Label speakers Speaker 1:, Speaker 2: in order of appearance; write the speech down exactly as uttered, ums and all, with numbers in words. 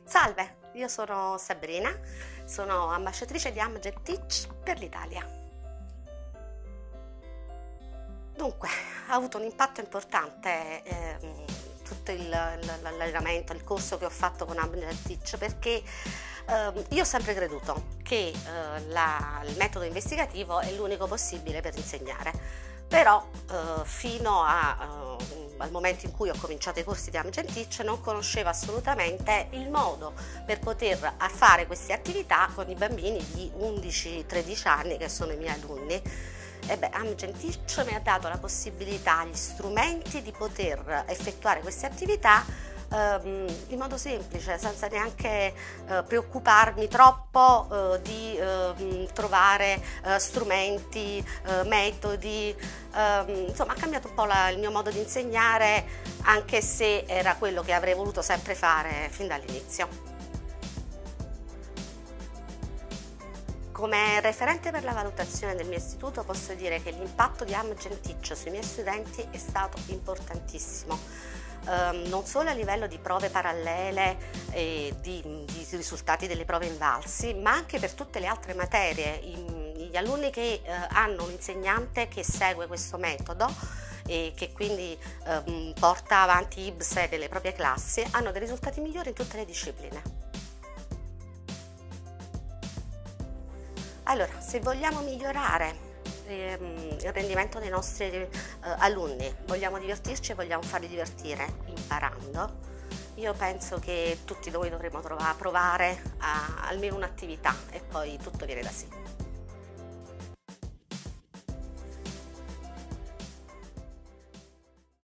Speaker 1: Salve, io sono Sabrina, sono ambasciatrice di Amgen Teach per l'Italia. Dunque, ha avuto un impatto importante ehm, tutto il, l'allenamento, il corso che ho fatto con Amgen Teach, perché ehm, io ho sempre creduto che eh, la, il metodo investigativo è l'unico possibile per insegnare, però eh, fino a... Eh, al momento in cui ho cominciato i corsi di Amgen Teach non conoscevo assolutamente il modo per poter fare queste attività con i bambini di undici tredici anni che sono i miei alunni. E beh, Amgen Teach mi ha dato la possibilità, gli strumenti di poter effettuare queste attività ehm, in modo semplice, senza neanche eh, preoccuparmi troppo eh, di eh, trovare eh, strumenti, eh, metodi. Uh, insomma, ha cambiato un po' la, il mio modo di insegnare, anche se era quello che avrei voluto sempre fare fin dall'inizio. Come referente per la valutazione del mio istituto posso dire che l'impatto di Amgen Teach sui miei studenti è stato importantissimo. Uh, non solo a livello di prove parallele e di, di risultati delle prove invalsi, ma anche per tutte le altre materie. In, gli alunni che uh, hanno un insegnante che segue questo metodo e che quindi uh, porta avanti I B S E nelle proprie classi hanno dei risultati migliori in tutte le discipline. Allora, se vogliamo migliorare il rendimento dei nostri eh, alunni, vogliamo divertirci e vogliamo farli divertire imparando, io penso che tutti noi dovremmo trovare, provare a, almeno un'attività e poi tutto viene da sé.